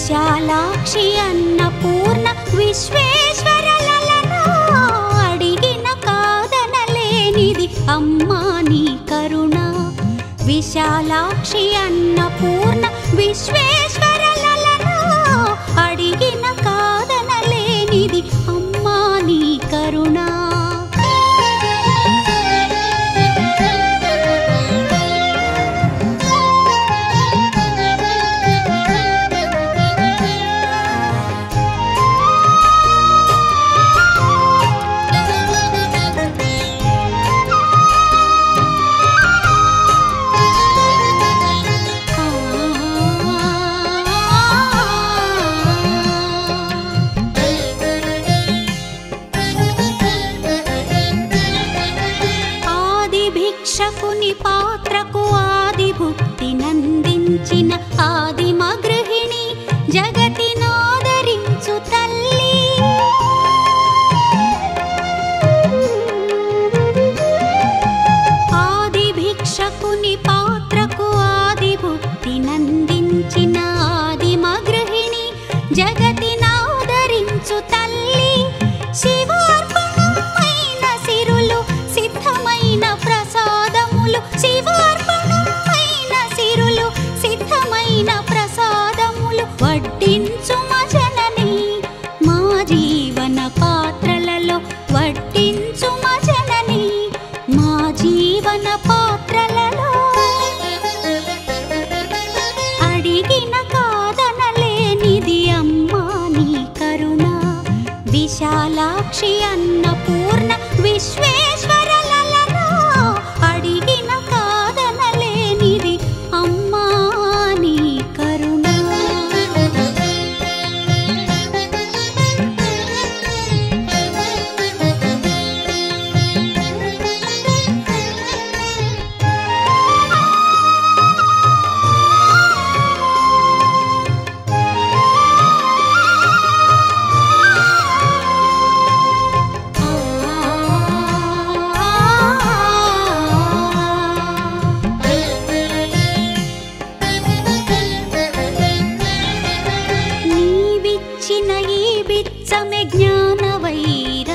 విశాలాక్షి అన్నపూర్ణ విశ్వేశ్వరలలనా అడిగిన కాదనలేనిది అమ్మా నీ కరుణ. విశాలాక్షి అన్నపూర్ణ విశ్వేశ్వరలలనా అడిగిన కాదనలేనిది అమ్మా నీ కరుణ. భిక్షకుని పాత్రకు ఆదిభుక్తి నందించిన ఆదిమ గృహిణి జగతినాదరించు తల్లి. ఆది భిక్షకుని పాత్రకు ఆదిభుక్తి నందించిన ఆదిమ గృహిణి జగతినాదరించు తల్లి. శివార్పణమైన సిరులు సిద్ధమైన ప్రసాదములు, శివార్పణమైన సిరులు సిద్ధమైన ప్రసాదములు వడ్డించు మా జనని మా జీవన పాత్రలలో. వడ్డించు మా జనని మా జీవన పాత్రలలో. అడిగిన కాదనలేనిది అమ్మా నీ కరుణ. విశాలాక్షి అన్నపూర్ణ విశ్వేశ్వరలలనా అడిగిన కాదనలేనిది అమ్మా నీ కరుణ. నీవిచ్చిన ఈ బిచ్చమె జ్ఞాన వైరాగ్యముల